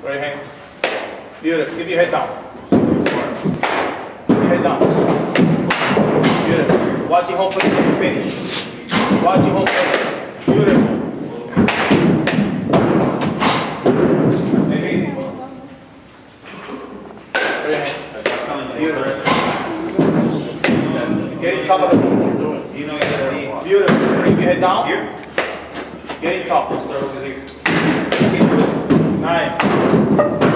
Right hands. Beautiful. Keep your head down. Keep your head down. Beautiful. Watch your whole plate until you finish. Watch your whole plate. Beautiful. Right hands. Beautiful. Get in top of the boat. Beautiful. Keep your head down. Here. Get in top. Nice.